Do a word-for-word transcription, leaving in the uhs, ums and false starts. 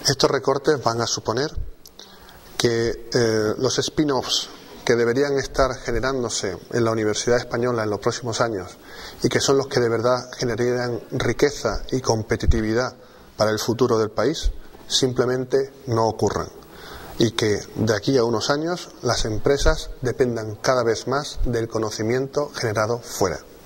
Estos recortes van a suponer que eh, los spin-offs que deberían estar generándose en la Universidad Española en los próximos años y que son los que de verdad generarían riqueza y competitividad para el futuro del país, simplemente no ocurran, y que de aquí a unos años las empresas dependan cada vez más del conocimiento generado fuera.